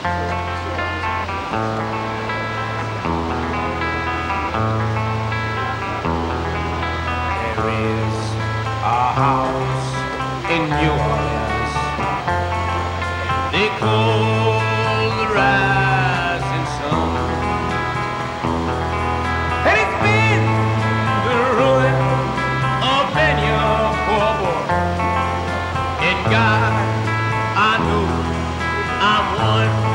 There is a house in New Orleans they call the Rising Sun, and it's been the ruin of many a poor boy. In God, I know I'm one.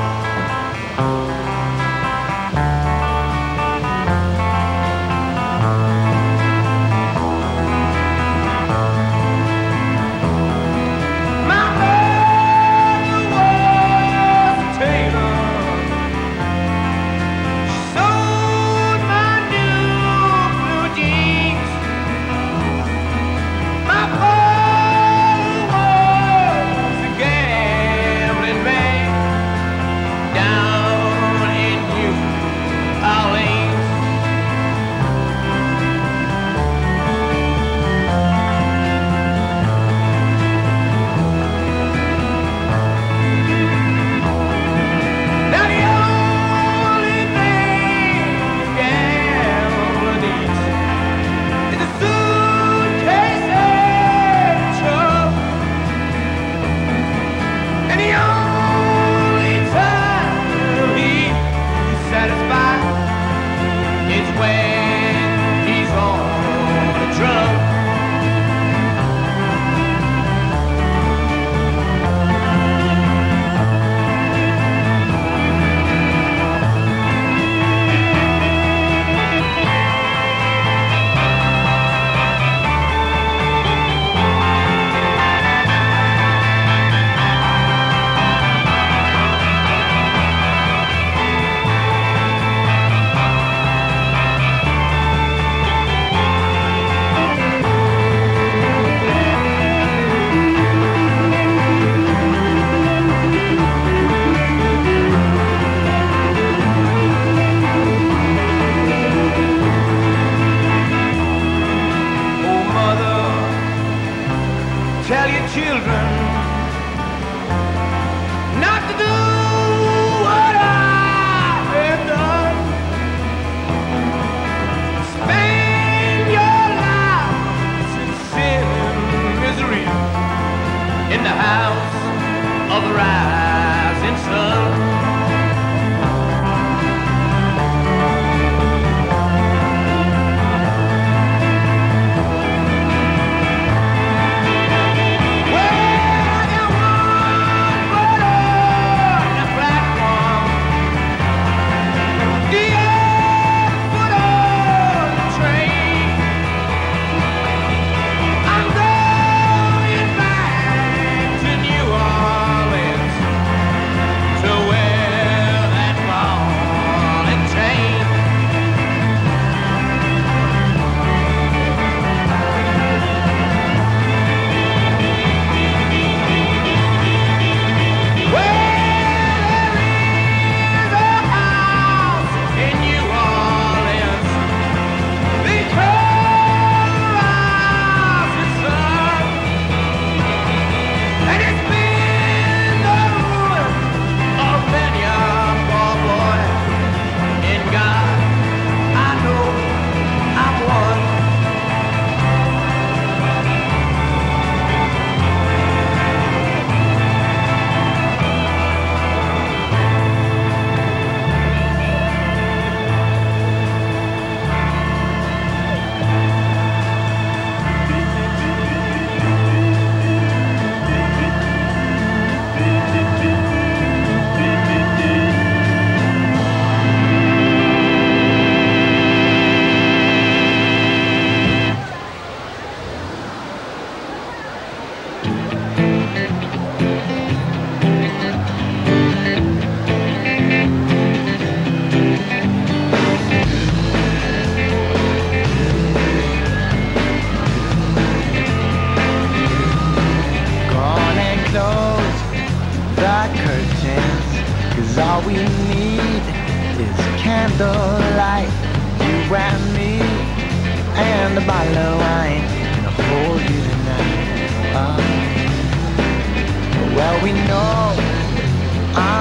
Tell your children not to do what I have done. Spend your lives in sin and misery in the house of the rising sun. All we need is candlelight, you and me, and a bottle of wine to hold you tonight. Well, we know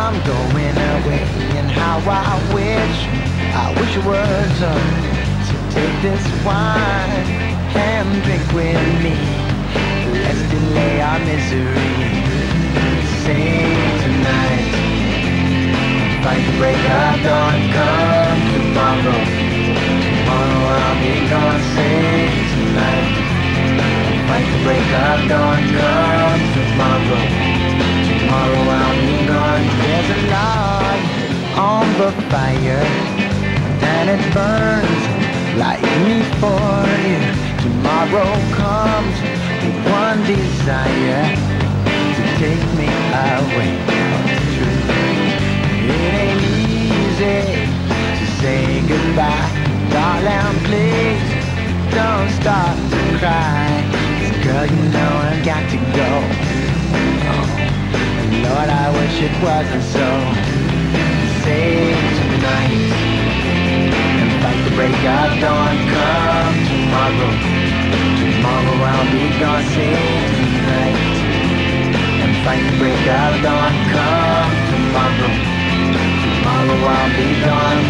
I'm going away, and how I wish it was to take this wine and drink with me. Let's delay our misery. Sing tonight, fight the break of dawn. Come tomorrow, tomorrow I'll be gone. Sing tonight, fight the break of dawn. Come tomorrow, tomorrow I'll be gone. There's a log on the fire, and it burns like me for you. Tomorrow comes with one desire, to take me away from the truth. It ain't easy to say goodbye, darling, please don't start to cry. 'Cause girl, you know I've got to go. Oh, Lord, I wish it wasn't so. Save tonight and fight the break of dawn. Come tomorrow, tomorrow I'll be gone. Save tonight and fight the break of dawn. Come tomorrow, tomorrow I'll be gone.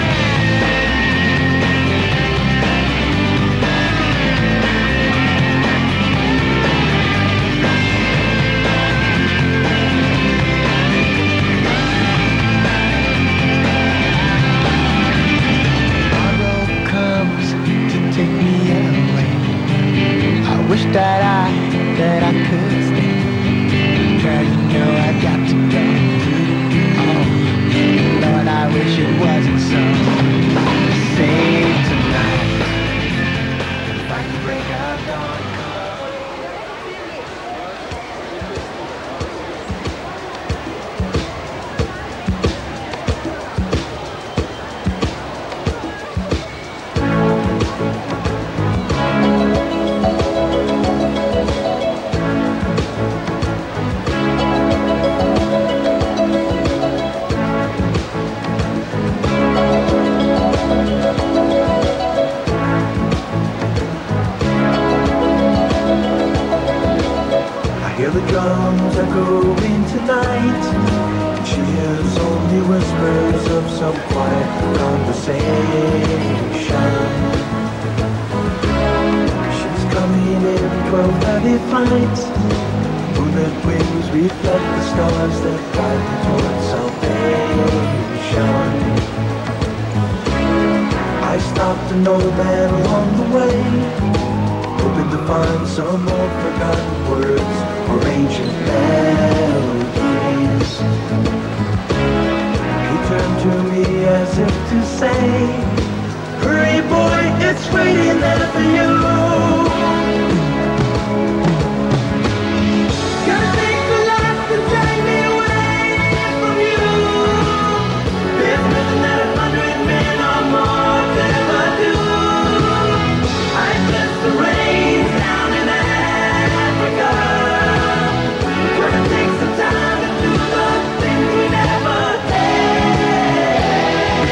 Wish that I could stay. Girl, you know I've got to go. Oh, Lord, I wish it wasn't so. Save tonight, fight the break of dawn. The drums are going tonight. She hears only whispers of some quiet conversation. She's coming in 12:30 flight. Moonlit wings reflect the stars that guide me towards salvation. I stopped an old man along the way, hoping to find some more forgotten words or ancient melodies. He turned to me as if to say, hurry boy, it's waiting there for you. Gotta take the life to take me away from you. There's nothing that 100 men or more could ever do. I bless the rains down in Africa. Gonna take some time to do the things we never did.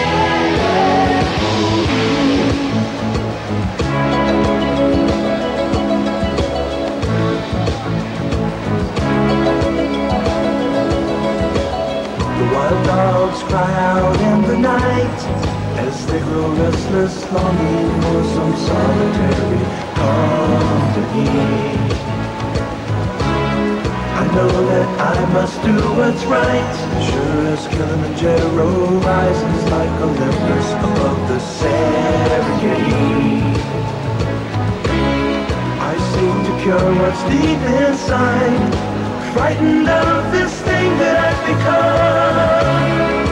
The wild dogs cry out in the night as they grow restless, longing for some solitary company. I know that I must do what's right, sure as Kilimanjaro rises like Olympus above the Serengeti. I seek to cure what's deep inside, frightened of this thing that I've become.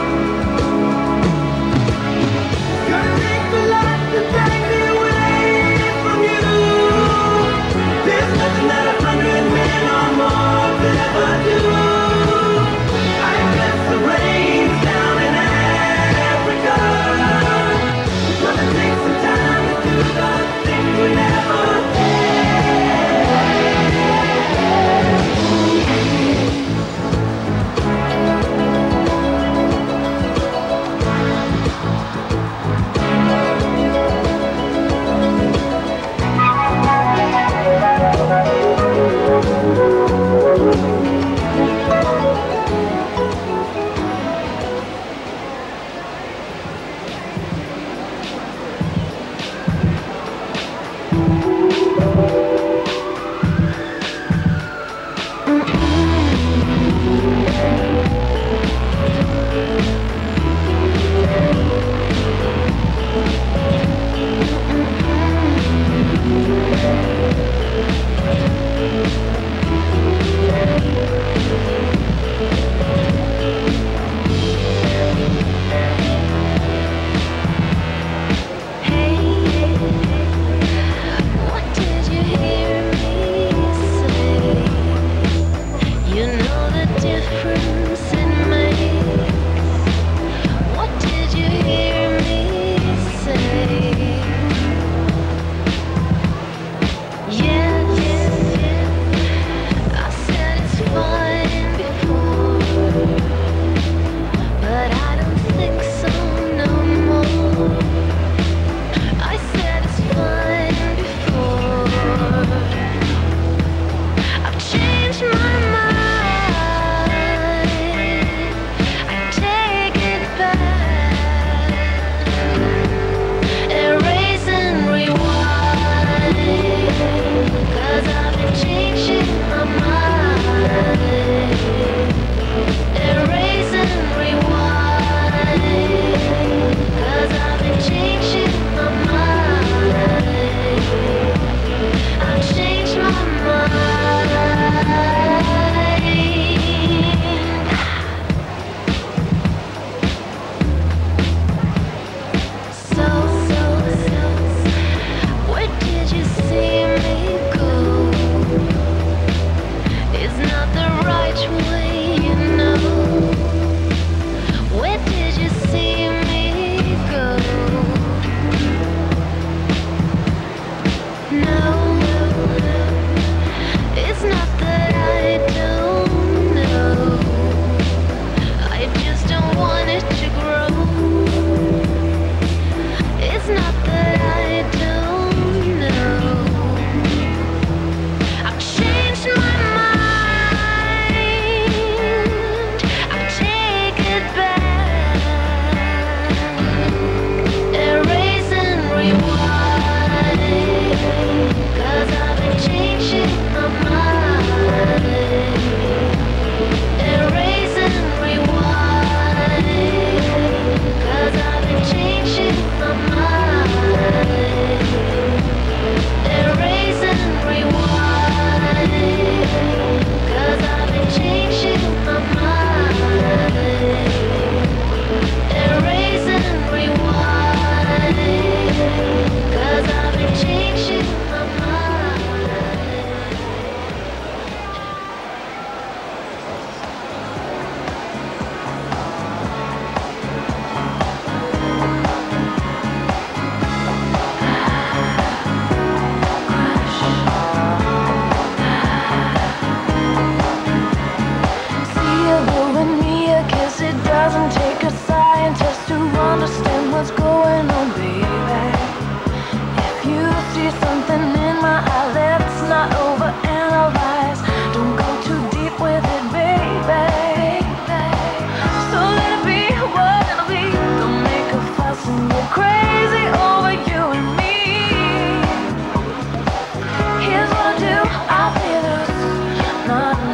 Gonna take the life to take me away from you. There's nothing that 100 men or more could ever do. I bless the rains down in Africa. Gonna take some time to do the things we never did.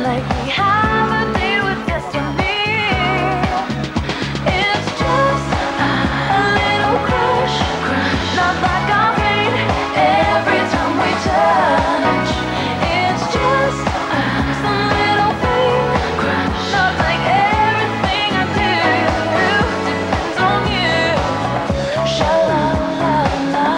like we have a date with destiny. It's just a little crush, not like I faint every time we touch. It's just some little thing, not like everything I do depends on you. Sha-la-la-la,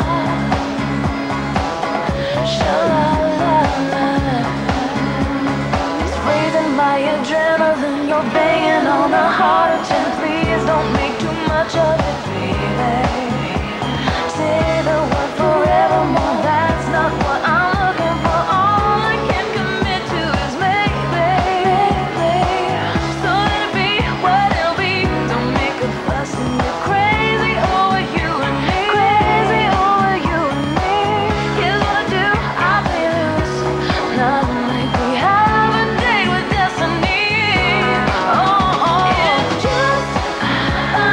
sha-la-la-la. It's raising my adrenaline, you're banging on the heart of 10. Please don't make too much of it, baby. Say the word forevermore, that's not what I'm looking for. All I can commit to is maybe. So let it be what it'll be. Don't make a fuss and get crazy over you and me. Crazy over you and me. Here's what I do, I play loose. Not like we have a date with destiny. Oh, it's just a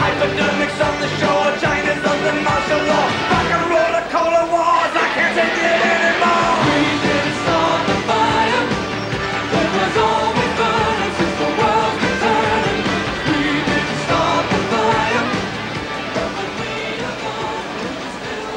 epidemics on the shore, China's under martial law. Rock and roll, a cola wars, I can't take it anymore. We didn't start the fire, it was always burning since the world's been turning. We didn't start the fire, but when we are gone, it's still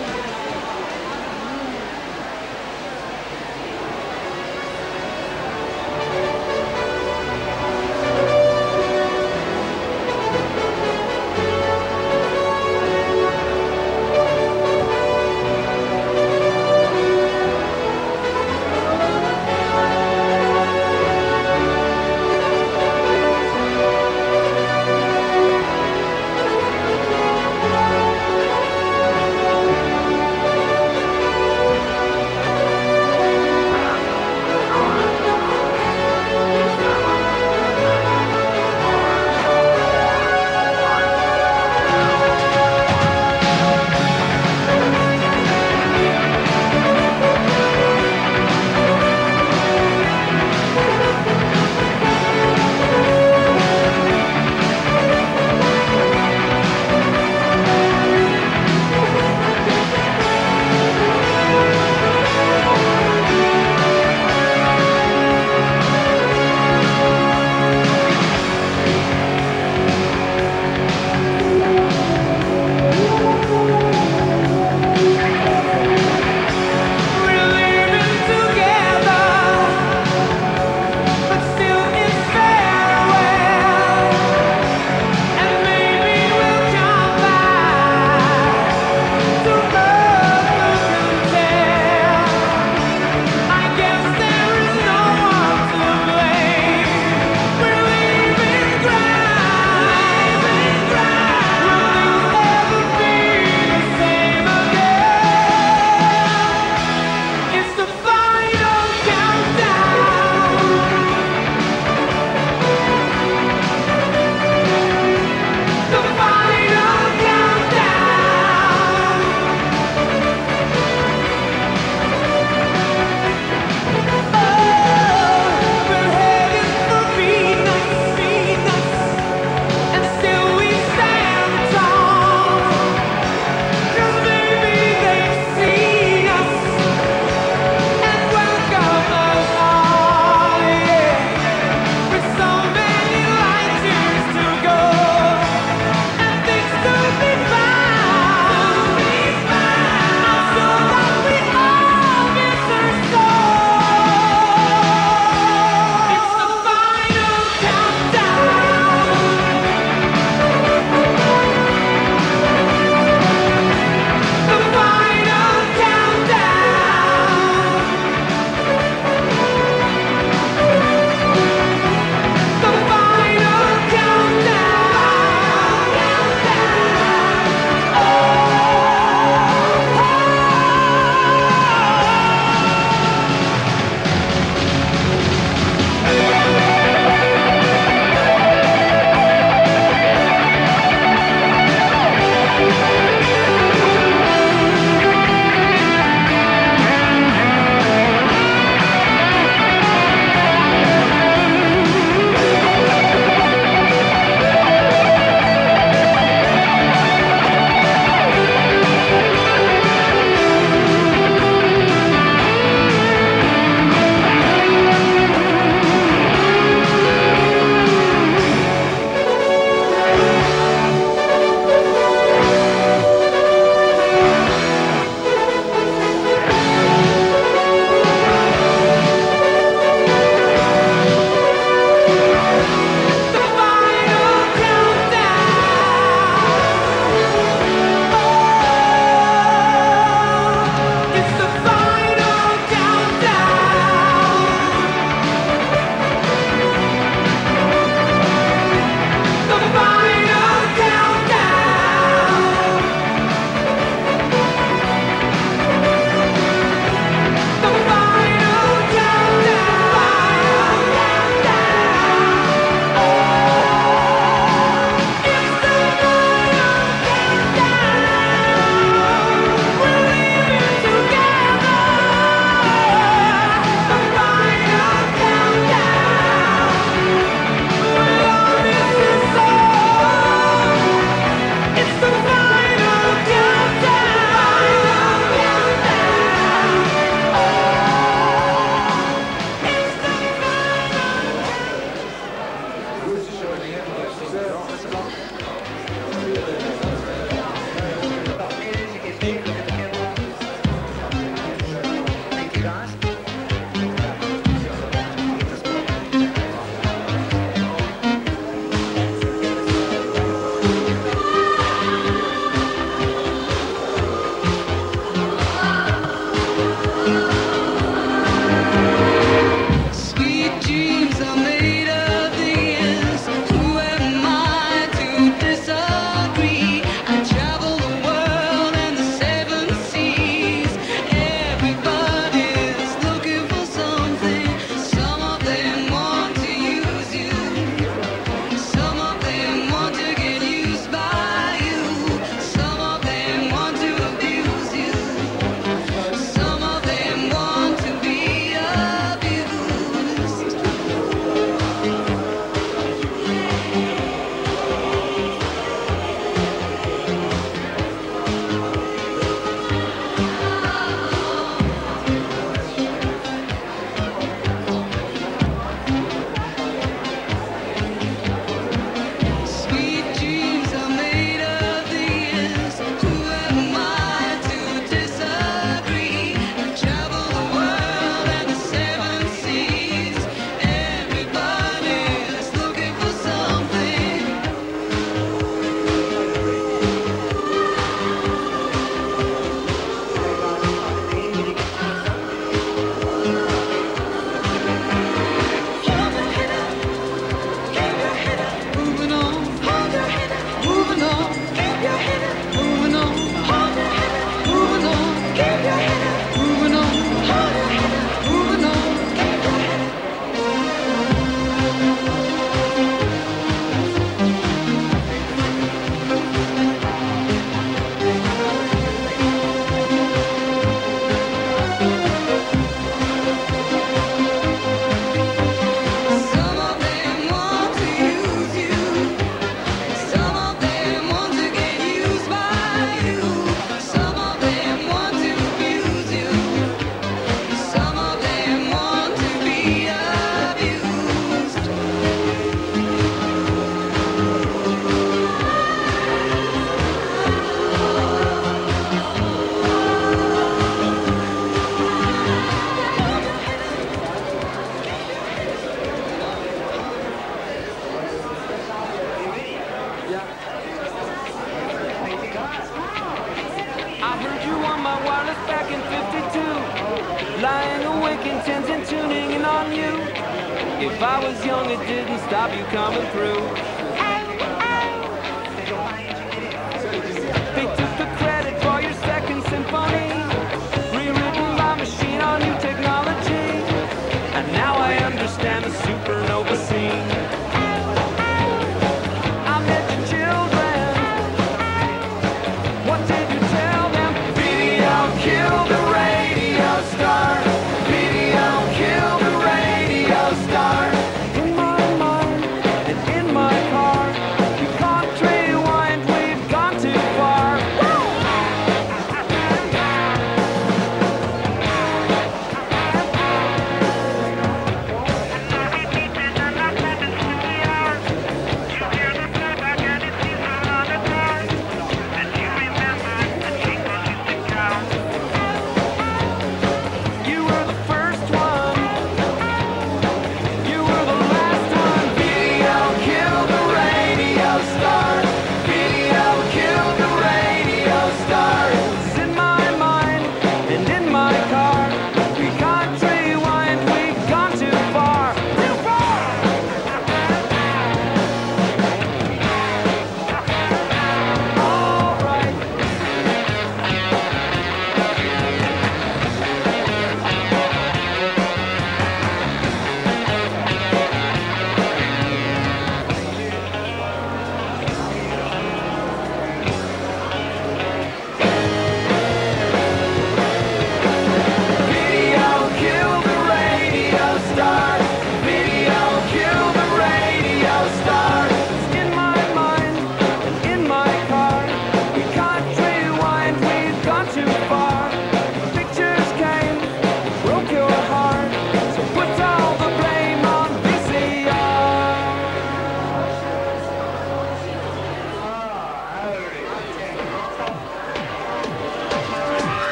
intends tuning in on you. If I was young, it didn't stop you coming through. They took the credit for your second symphony, rewritten by machine on new technology. And now I understand the supernova scene. I met your children. What did you tell them? Video killed the radio star. Video killed the radio star. In my mind and in my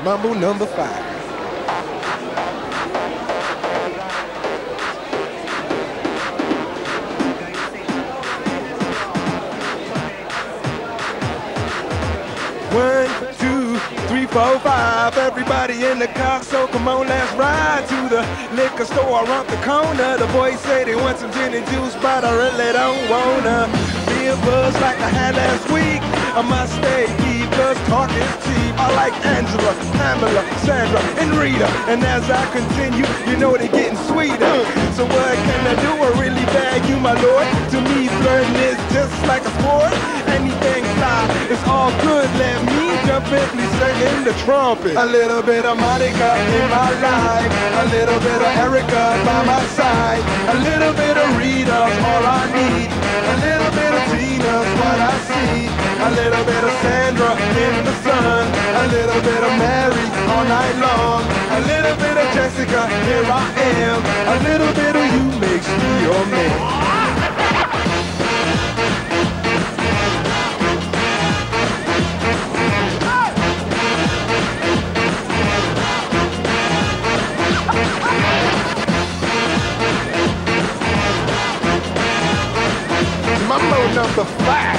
Mambo number 5. One, two, three, four, five. Everybody in the car, so come on, let's ride to the liquor store around the corner. The boys say they want some gin and juice, but I really don't wanna be a buzz like I had last week. I must stay deep, cause talk is cheap. I like Angela, Pamela, Sandra, and Rita. And as I continue, you know they're getting sweeter. So what can I do? I really bag you, my lord. To me, flirting is just like a sport. Anything fly, it's all good. Let me jump in, please sing the trumpet. A little bit of Monica in my life, a little bit of Erica by my side, a little bit of Rita's all I need, a little bit of Tina's what I see, a little bit of Sandra in the sun, a little bit of Mary all night long, a little bit of Jessica, here I am, a little bit of you makes me your man. Mambo number 5.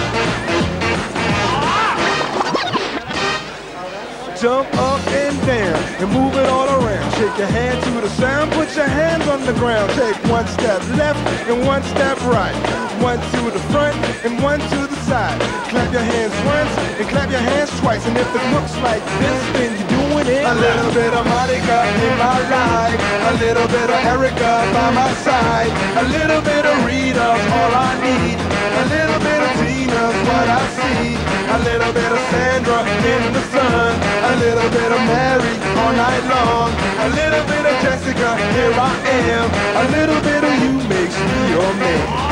Jump up and down and move it all around. Shake your hand to the sound, put your hands on the ground. Take one step left and one step right. One to the front and one to the side. Clap your hands once and clap your hands twice. And if it looks like this, then you're doing it. A little bit of Monica in my life, a little bit of Erica by my side, a little bit of Rita's all I need, a little bit of Tina's what I see, a little bit of Sandra in the sun, a little bit of Mary all night long, a little bit of Jessica, here I am, a little bit of you makes me your man.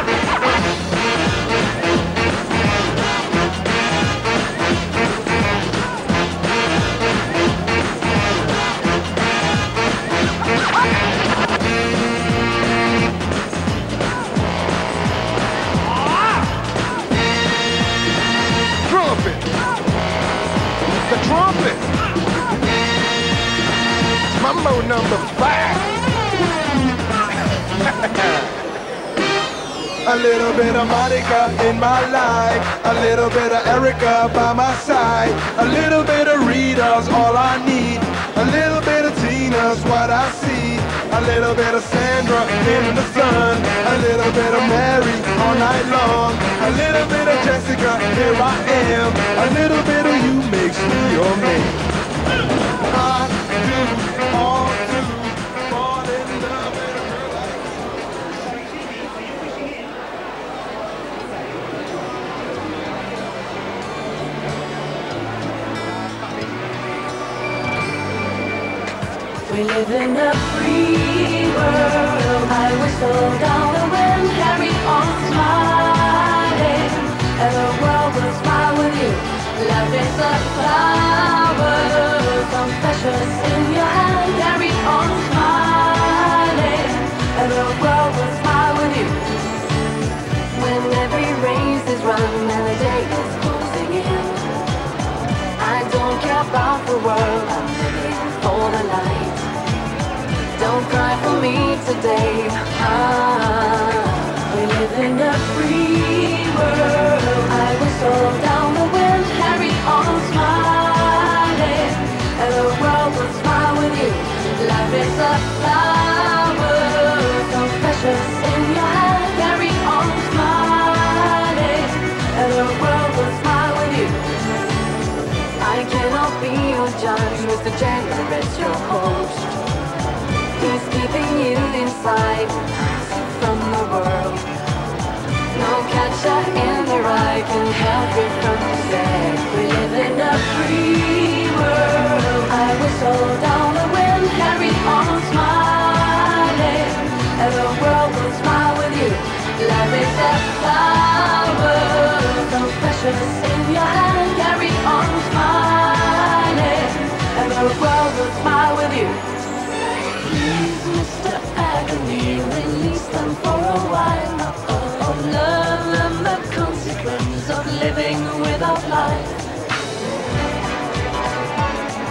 The trumpet. Mambo number 5. A little bit of Monica in my life, a little bit of Erica by my side, a little bit of Rita's all I need, a little bit of Tina's what I see, a little bit of Sandra in the sun, a little bit of Mary all night long, a little bit of Jessica, here I am, a little bit of you makes me your man. I do all to fall in love with a girl like We live in a free world. I whistle down the wind, carry on smiling, and the world will smile with you. Love is a flower, some precious in your hand. Carry on smiling, and the world will smile with you. When every race is run and the day is closing in, I don't care about the world. I'm living for the light. Don't cry for me today. We live in a free world. I whistle down the wind, carry on smiling, and the world will smile with you. Life is a flower, so precious in your hand. Carry on smiling, and the world will smile with you. I cannot be your judge, Mr. January is your host. He's keeping you inside from the world. No catcher in the rye can help you from the set. We live in a free world. I whistle down the wind, carry on smiling, and the world will smile with you. Love is a flower, so precious in your hand. Carry on smiling, and the world will smile with you. Please, Mr. Agony, release them for a while. Love and the consequence of living without life.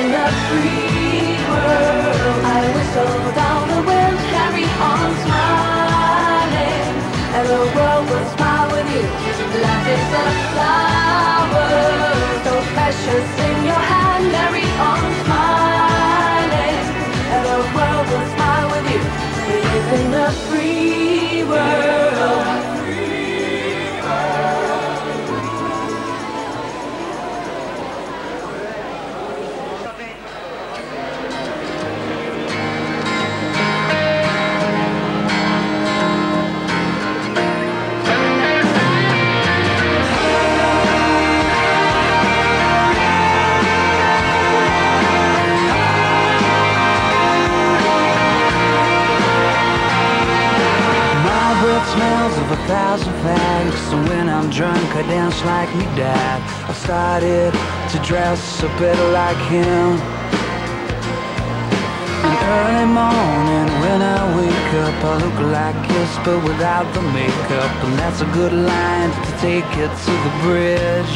in a free world. I whistle down the wind, carry on smiling, and the world will smile with you. Life is a flower, so precious in your hand. Carry on smiling, and the world will smile with you. We live in a free world. Smells of 1,000 fags. So when I'm drunk I dance like me dad. I started to dress a bit like him. In early morning when I wake up I look like Kiss but without the makeup. And that's a good line to take it to the bridge.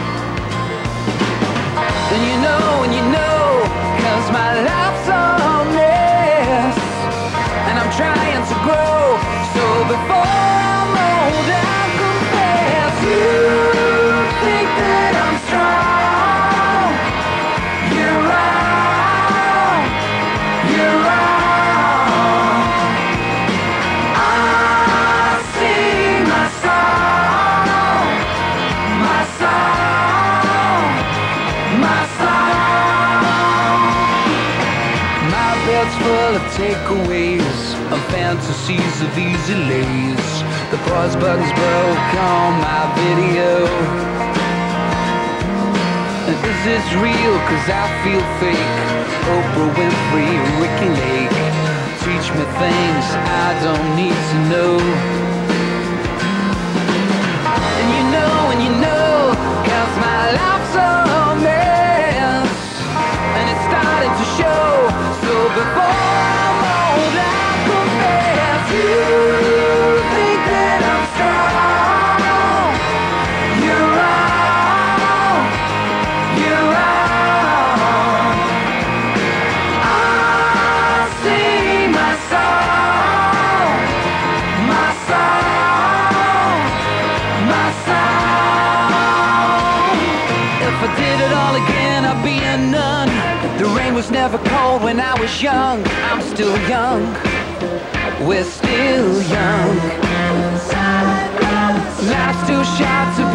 And you know, 'cause my life's a mess, and I'm trying to grow. So before I'm old, I confess, you think that I'm strong. You're wrong, you're wrong. I sing my song, my song, my song. My bed's full of takeaways, of fantasies of easy lays. The pause button's broke on my video. Is this real? 'Cause I feel fake. Oprah Winfrey, Ricky Lake, teach me things I don't need to know. And you know, 'cause my life's a mess, and it's starting to show. So before I'm old, I confess, you think that I'm strong. You're wrong, you're wrong. I sing my song, my song, my song. If I did it all again, I'd be a nun. The rain was never cold when I was young. I'm still young. We're still young. Life's too short to